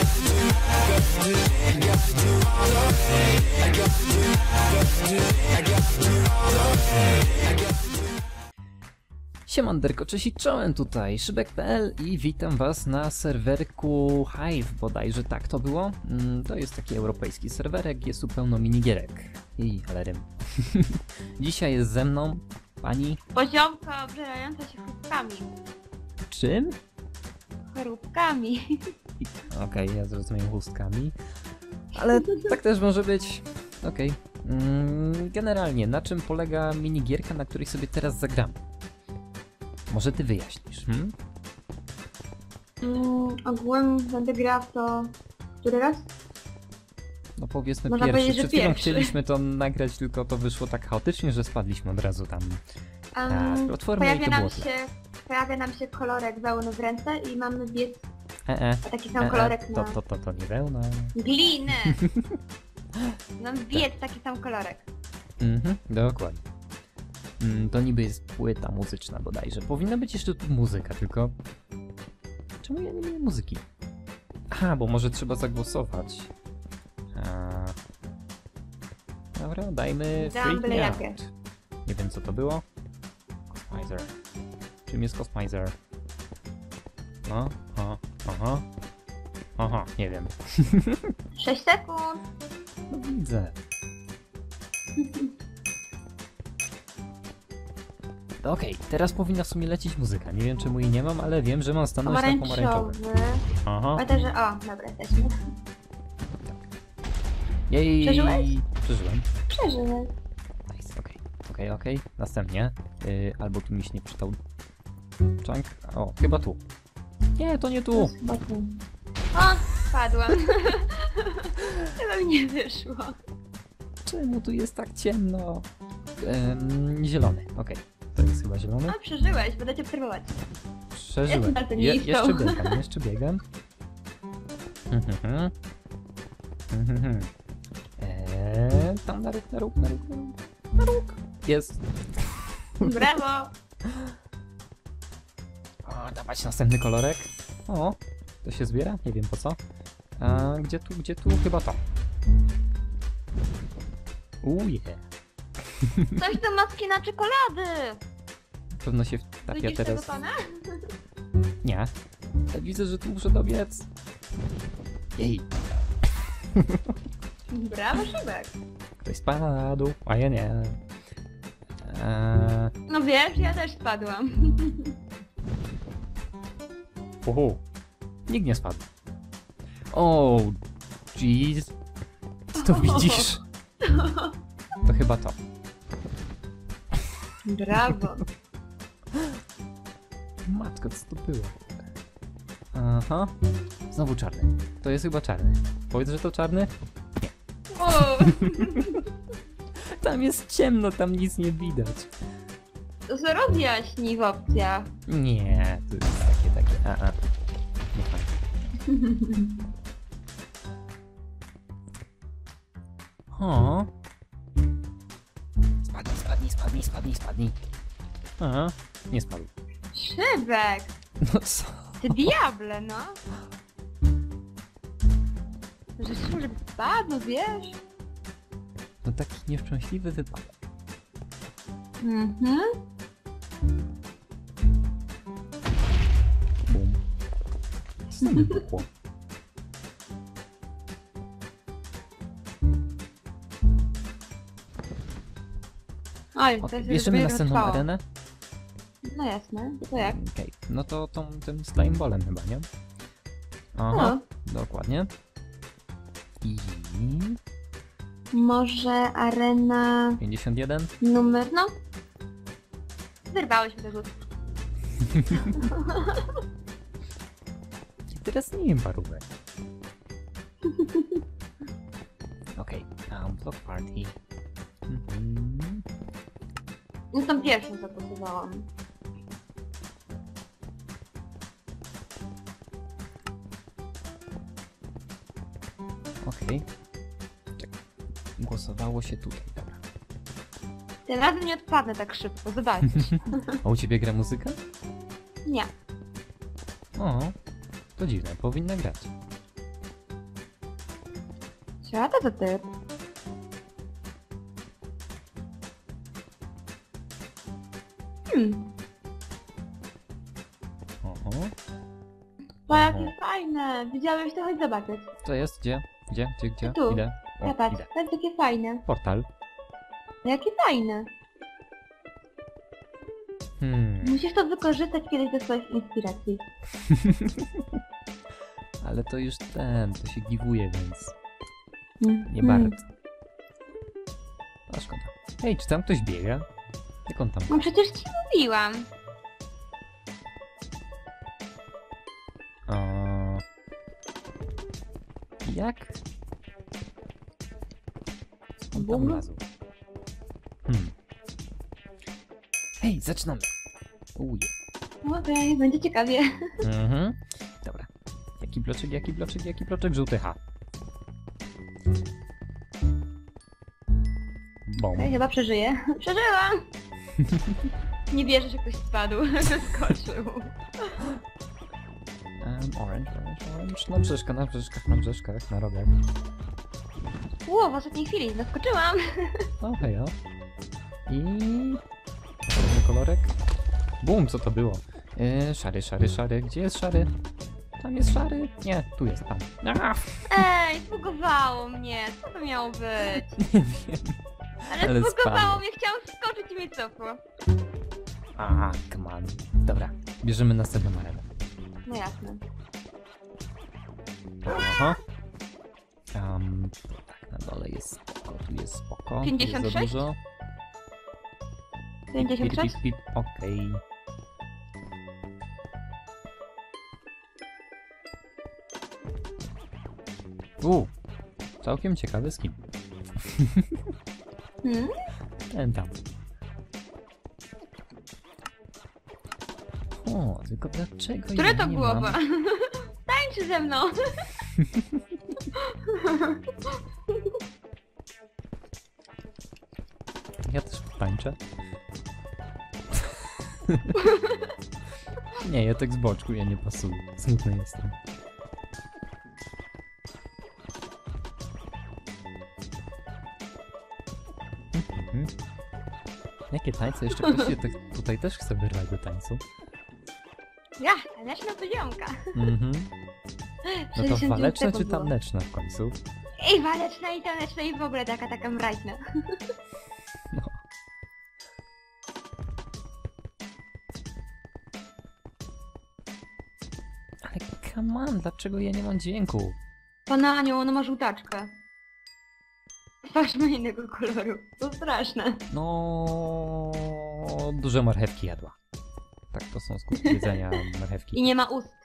Siemanderko, cześć i czołem, tutaj Szybek.pl i witam was na serwerku Hive, bodajże tak to było. To jest taki europejski serwerek, jest tu pełno minigierek. Ale rym. Dzisiaj jest ze mną pani... Poziomka obżerająca się chrupkami. Czym? Chrupkami. Okej, ja zrozumiem chustkami. Ale tak też może być. Okej. Generalnie, na czym polega minigierka, na której sobie teraz zagramy? Może ty wyjaśnisz, Ogółem będę grał w to... Który raz? No powiedzmy Można pierwszy. powiedzieć, że Przed chwilą pierwszy. chcieliśmy to nagrać, tylko to wyszło tak chaotycznie, że spadliśmy od razu tam na platformę i to było tyle. Pojawia nam się kolorek wełny w ręce i mamy biec taki sam kolorek na... To nie wełna. Glinę! Mam biec taki sam kolorek. Dokładnie. To niby jest płyta muzyczna bodajże. Powinna być jeszcze tu muzyka, tylko... Czemu ja nie miałem muzyki? Aha, bo może trzeba zagłosować. Dobra, dajmy Freak Me Out. Nie wiem co to było. Customizer. Czym jest Customizer? No, aha, nie wiem. 6 sekund! No widzę. Okej, teraz powinna w sumie lecieć muzyka. Nie wiem czemu jej nie mam, ale wiem, że mam stanąć na pomarańczowy. Aha. Pamiętaj, że... O, dobra, jesteśmy. Jej! Przeżyłeś? Przeżyłem. Przeżyłeś. Nice, okej. Następnie. Albo tu mi się nie czytał. Chunk. O, chyba tu. Nie, to nie tu. Chyba tu. O, spadłam. Chyba mi nie wyszło. Czemu tu jest tak ciemno? Zielony, okej. To jest chyba zielony. No, przeżyłeś, będę cię obserwować. Przeżyłem. Jeszcze biegam. Tam na róg. Jest. Brawo! O, dawać następny kolorek. O, to się zbiera? Nie wiem po co. A gdzie tu? Chyba to. Yeah. Coś do maski na czekolady! Pewno się wtapia Widzisz teraz. tego pana? Nie. Ja widzę, że tu muszę dobiec. Jej. Brawo, Szybek. Ktoś spadł, a ja nie. No wiesz, ja też spadłam. Nikt nie spadł. O, jeez. Ty to widzisz? To chyba to. Brawo. Matko, co to było? Aha. Znowu czarny. To jest chyba czarny. Powiedz, że to czarny? O. Tam jest ciemno, tam nic nie widać. To co rozjaśnij w opcjach. Nie, to jest takie. Nie fajnie. O. Spadnij. Aha, nie spadł. Szybek! No co? Ty diable, no! Życzyłem, żeby spadł, no wiesz? No taki nieszczęśliwy wypadek. Bum. Co mi wybuchło? Oj, to jest Bierzemy następną arenę? No jasne, to jak? Okej, no to tym slime ballem chyba, nie? Aha, dokładnie. I... Może arena... 51? Numer, no? Wyrwałeś mi tego. Teraz nie wiem parówek. Okej, block party. No tam pierwszą zagłosowałam. Okej. Czekaj. Głosowało się tutaj, dobra. Tym razem nie odpadnę tak szybko, zobaczysz. A u ciebie gra muzyka? Nie. O, to dziwne, powinna grać. A to co ty? Oho. To jakie fajne. Widziałeś to? Chodź zobaczyć. Co jest? Gdzie? Gdzie? Tu. Idę. O, Zobacz, idę. to jest takie fajne. Portal. Jakie fajne. Musisz to wykorzystać kiedyś do swoich inspiracji. Ale to już to się giveuje, więc nie Mm. bardzo. A szkoda. Hej, czy tam ktoś biega? Jak on tam? No przecież ci mówiłam. O... Jak? On tam Bum. wlazł. Hej, zaczynamy! Uje. Okej, będzie ciekawie. Dobra. Jaki bloczek? Żółty H. Bom. Ja chyba przeżyję. Przeżyłam! Nie wierzę, że ktoś spadł. Skoczył. Orange. Na brzeszkach, na rogach. Ło, w ostatniej chwili zaskoczyłam. O, hejo. I... Kolejny kolorek. Bum, co to było? Szary. Gdzie jest szary? Tam jest szary? Nie, tu jest, tam. Ej, zbugowało mnie. Co to miało być? Nie wiem. Ale zbugowało mnie, chciałam wskoczyć i mnie cofło. Come on. Dobra, bierzemy następną arenę. No jasne. Aha. Tak, na dole jest spoko, tu jest spoko. Tu jest 56? za dużo. 56? Okej. Całkiem ciekawy skin. Ten tam. O, tylko dlaczego Które ja to nie głowa? mam? Tańczy ze mną. Ja też tańczę. Nie, ja tak z boczku, ja nie pasuję. Smutny jestem. Jakie tańce? Jeszcze ktoś się tutaj też chce wyrwać do tańcu. Ja, taneczna poziomka. No to 69 waleczne czy sekund było. taneczne w końcu? I waleczna, i taneczna, i w ogóle taka mraźna. No. Ale come on, dlaczego ja nie mam dźwięku? Pana Anioł, ona ma żółtaczkę. Twarz ma innego koloru. To straszne. No, duże marchewki jadła. Tak, to są skutki jedzenia marchewki. I nie ma ust.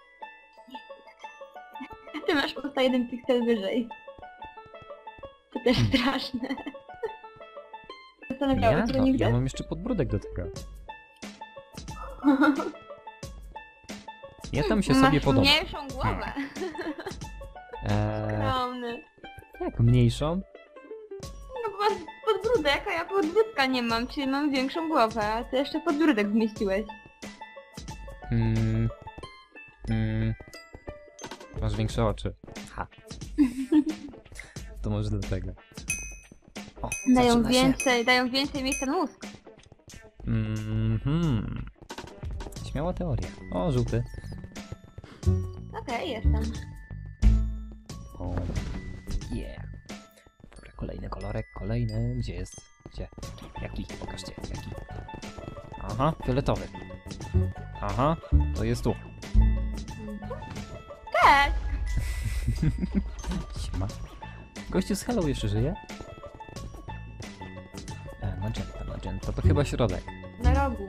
Ty masz usta jeden piksel wyżej. To też straszne. Zastanawiałeś się Ja nigdy? mam jeszcze podbródek do tego. Ja tam się sobie podoba. Masz mniejszą głowę. Skromny. Jak mniejszą? No bo masz podbródek, a ja podbródka nie mam, czyli mam większą głowę, a ty jeszcze podbródek zmieściłeś. Masz większe oczy. Ha. To może dlatego. O, zaczyna się. Dają więcej miejsca na mózg. Śmiała teoria. O, żółty. Okej, jestem. O, yeah. Dobra, kolejny kolorek, kolejny. Gdzie jest? Gdzie? Jaki? Pokażcie, jaki. Aha, fioletowy. Aha, to jest tu. Cześć! Siema. Gościu z Hello jeszcze żyje? Magenta, to chyba środek. Na rogu.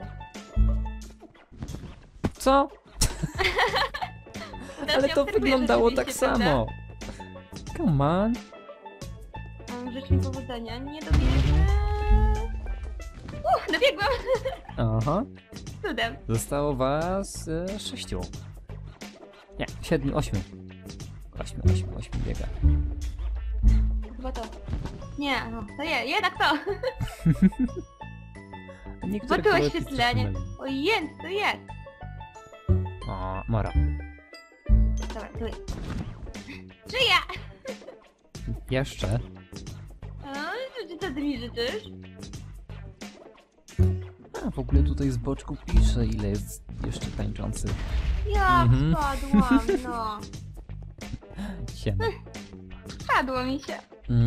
Co? Ale to wyglądało tak samo. Come on. Życz mi powodzenia. Nie dobiegnę. Dobiegłam! Aha. Cudem. Zostało was 6. Nie, 7, 8. 8 biega. Chyba to. Nie, no, to jednak to. Niektóre Zobaczyłeś kolorki świetlenie. coś mylą. O, jest, to jest. O, Mara. Dobra, tu jest. Żyję! Jeszcze. Co ty mi życzysz? A w ogóle tutaj z boczku pisze, ile jest jeszcze tańczący. Ja wpadłam, no. Siema. Wpadło mi się.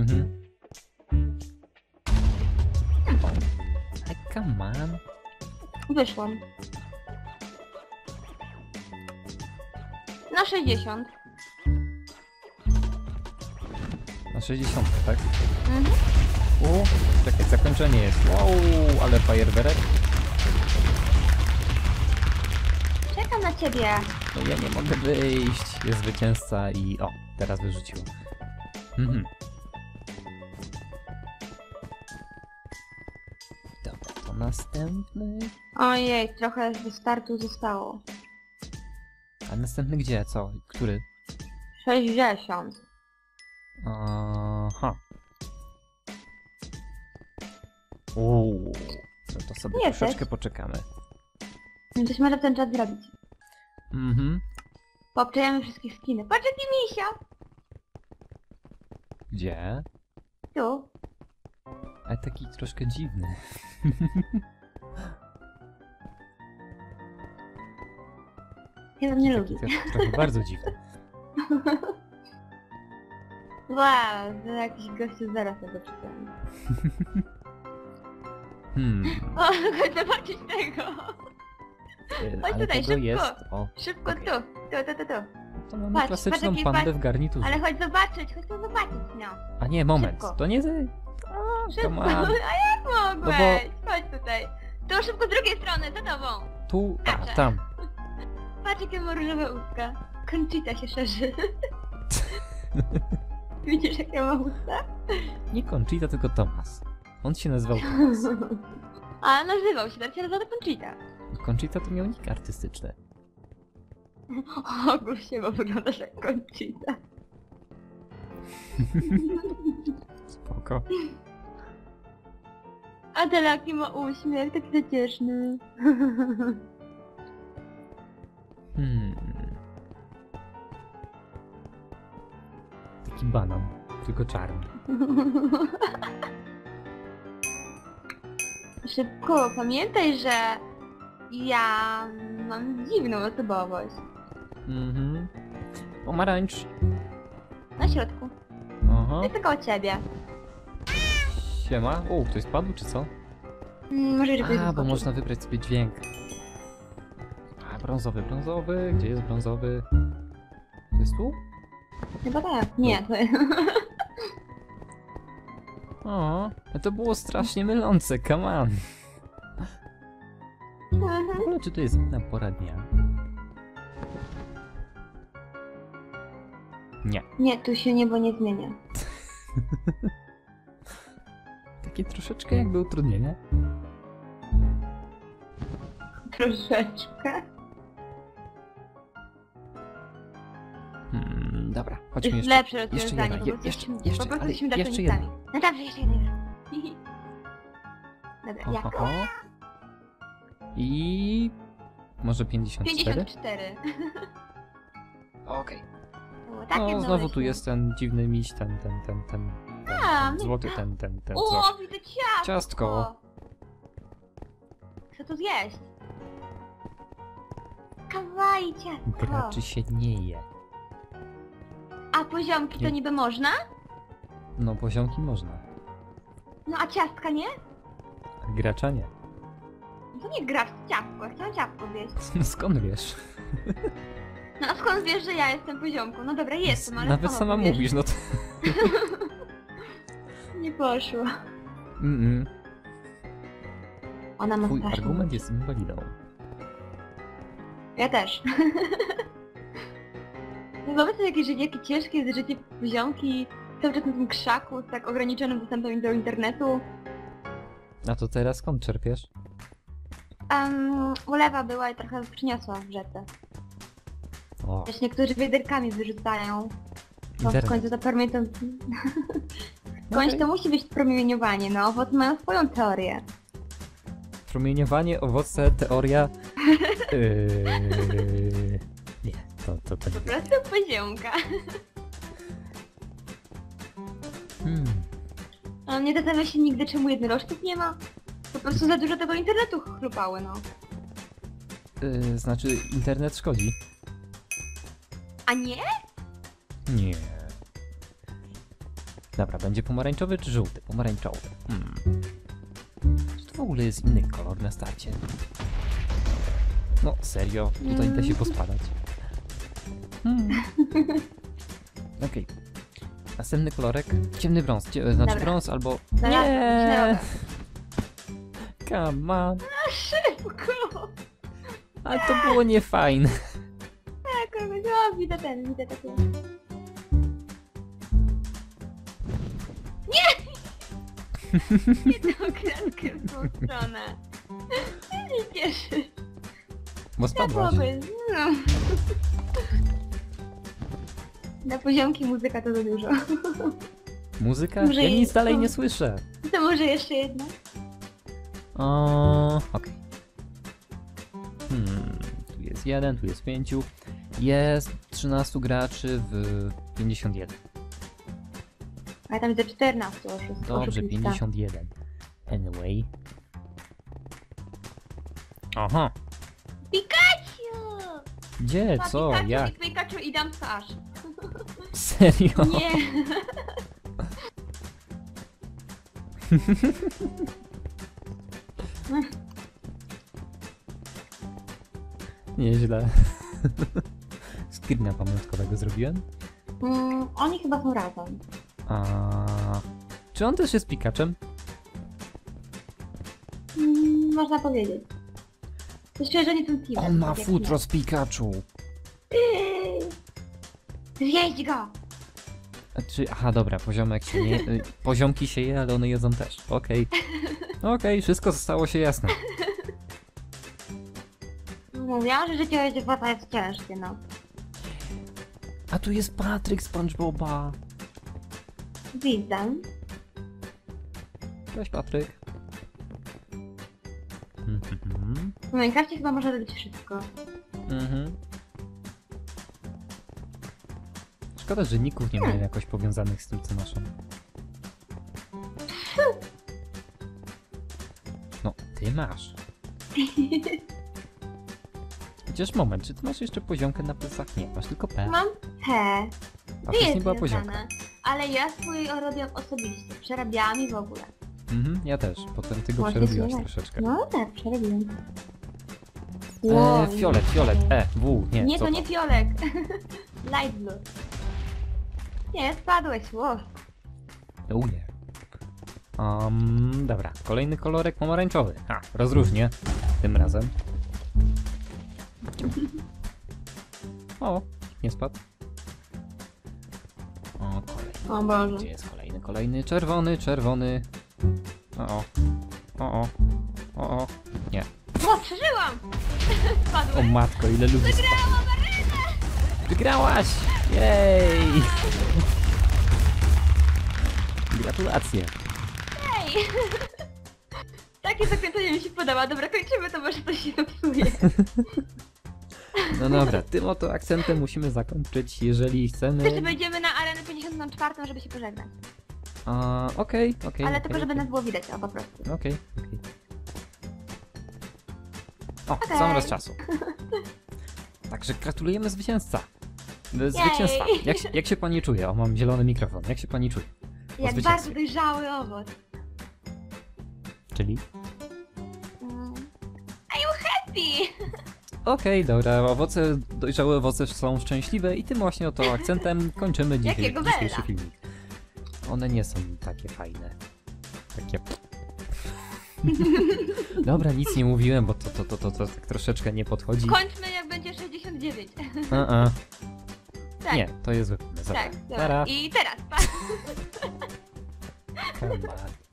Come on. Wyszłam. Na 60. Na 60, tak? Mhm. O, czekaj, zakończenie jest. Wow, ale fajerwerek. Czekam na ciebie. No ja nie mogę wyjść. Jest zwycięzca i... O, teraz wyrzuciło. Dobra, to następny... Ojej, trochę do startu zostało. A następny gdzie? Co? Który? 60. Aha. Uuu. No to sobie Nie troszeczkę też. poczekamy. Coś można w ten czas zrobić. Mhm. Poobczajamy wszystkich skiny. Patrz jaki misio! Gdzie? Tu. Ale taki troszkę dziwny. Ja nie Taki lubię. trochę bardzo dziwny. Wow, to jakiś gościu zaraz tego czytam. O, chodź zobaczyć tego! Chodź Ale tutaj, tego szybko. jest... O, Szybko okej. tu. To mamy Patrz, klasyczną patrz, jaki pandę patrz. w garniturze. Ale chodź zobaczyć, no. A nie, moment. Szybko. To nie... Szybko, Come on. a jak mogłeś? No Chodź tutaj. Tu szybko z drugiej strony, za tobą. Tu, Patrzę. tam. Patrz jakie ma różowe ustka. Conchita się szerzy. Widzisz jakie ma usta? Nie Conchita, tylko Tomas. On się nazywał Tomas. A nazywał się, teraz się nazywa Conchita. Conchita to miał nick artystyczny. O, się, bo wyglądasz jak Conchita. Spoko. A ten jaki ma uśmiech, taki zacieszny. Taki banan, tylko czarny. Szybko, pamiętaj, że ja mam dziwną osobowość. Pomarańcz. Na środku. Aha. Jest tylko o ciebie. Siema. O, ktoś spadł, czy co? Może żeby A, bo można wybrać sobie dźwięk. A, brązowy. Gdzie jest brązowy? To jest tu? Chyba tak. Nie, to jest... O, to było strasznie mylące, come on. W ogóle, czy to jest inna pora dnia? Nie. Nie, tu się niebo nie zmienia. Takie troszeczkę jakby utrudnienie. Troszeczkę. Dobra, chodźmy Jest jeszcze. lepsze Jeszcze rozwiązanie, jedna, po prostu jeszcze, po prostu ale jesteśmy jeszcze daltonikami. No dobrze, jeszcze jeden. Dobra, Ho, ho, jak? ho. I... może 54? 54. Okej. Było takie No, znowu tu domyślne. jest ten dziwny miś, ten A, no złoty, ten co? O, widzę ciastko! Ciastko. Chcę to zjeść. Kawaii ciastko. Graczy się nie je. A poziomki to Nie. niby można? No, poziomki można. No a ciastka nie? A gracza nie. No to nie gracz, to ciastko. Ja chciałam ciastko zjeść. No skąd wiesz? No a skąd wiesz, że ja jestem poziomką? No dobra, jestem, ale Nawet skąd sama wiesz? mówisz, no to... Nie poszło. Ona ma Twój strasznie. argument jest invalidą. Ja też. No wobec tego, jakie ciężkie jest życie poziomki cały czas na tym krzaku z tak ograniczonym dostępem do internetu. A to teraz skąd czerpiesz? Ulewa była i trochę przyniosła w rzece. O, Też niektórzy wiaderkami wyrzucają. Bo w internet. końcu to promieniowanie... W końcu to musi być promieniowanie, no owoce mają swoją teorię. Promieniowanie, owoce, teoria... Nie, to Po nie. prostu poziomka. A nie zastanawia się nigdy, czemu jednorożców nie ma? Po prostu za dużo tego internetu chrupały, no. Znaczy, internet szkodzi? A nie? Nie. Dobra, będzie pomarańczowy czy żółty? Pomarańczowy. Czy to w ogóle jest inny kolor na starcie? No, serio? Tutaj da się pospadać. Okej. Następny kolorek. Ciemny brąz. Znaczy Dobra. brąz albo... Zaraz, Nie! Come on. Szybko! Ale to było niefajne. Tak, no, widzę takie. Nie! Nie tą kratkę w tą stronę. Nie cieszy. Bo spadłaś. No. Na poziomki muzyka to za dużo. Muzyka? Może Ja i- nic dalej nie słyszę. To może jeszcze jedna? Okej. Tu jest 1, tu jest 5. Jest 13 graczy w 51. A tam ze 14 oszust. Dobrze, oszustista. 51. Anyway. Aha. Pikachu! Gdzie? Pa, Co? Pikachu, Jak? i Pikachu i dam twarz. Serio? Nie. Nieźle. Screena pamiątkowego zrobiłem. Oni chyba są razem. A... Czy on też jest Pikaczem? Można powiedzieć. Jeszcze, że nie są teamem. On ma tak jak futro z Pikachu. Zjeść go! Aha, dobra, poziomek się nie... Poziomki się je, ale one jedzą też. Okej. Okej, wszystko zostało się jasne. Mówiłam, że życie żywota jest ciężkie, no. A tu jest Patryk SpongeBoba. Widzę. Cześć, Patryk. W Minecrafcie chyba można robić wszystko. Szkoda, że ników nie mają jakoś powiązanych z tym, co noszą. No, ty masz. Chociaż moment, czy ty masz jeszcze poziomkę na plecach? Nie, masz tylko P. Mam T. A wcześniej była związane, poziomka. ale ja swój robię osobiście. Przerabiałam i w ogóle. Ja też. Potem ty go Można przerobiłaś śmiewać. troszeczkę. No tak, przerobiłem. Wow. Fiolet, W, Nie, co to nie fiolek. Light blue. Nie, spadłeś, wow. Nie. Dobra, kolejny kolorek pomarańczowy. Rozróżnię. Tym razem. O, nie spadł. O, kolejny. O Boże. Gdzie jest kolejny? Kolejny czerwony. O. Nie. O, przeżyłam! O Spadłem. matko, ile ludzi spadło. Wygrałam arenę! Wygrałaś! Jej! Gratulacje. Ej! Takie zakończenie mi się podoba. Dobra, kończymy to, może coś się popsuje. No dobra, tym oto akcentem musimy zakończyć, jeżeli Jeszcze chcemy... wejdziemy na arenę 54, żeby się pożegnać. Okej. Ale tylko, żeby nas było widać, o po prostu. Okej. O, Okej. sam raz czasu. Także gratulujemy zwycięstwa. Jak się pani czuje? O, mam zielony mikrofon. Jak się pani czuje? Jak zwycięstwie. bardzo dojrzały owoc. Czyli? Are you happy? Okej, dobra, dojrzałe owoce są szczęśliwe i tym właśnie oto akcentem kończymy Jakiego dzisiejszy bella? filmik. One nie są takie fajne. Takie... Dobra, nic nie mówiłem, bo to tak troszeczkę nie podchodzi. Kończmy jak będzie 69. Tak, Nie, to jest zły pomysł. tak. Dobra. Dobra. Nara. I teraz, pa. Come on.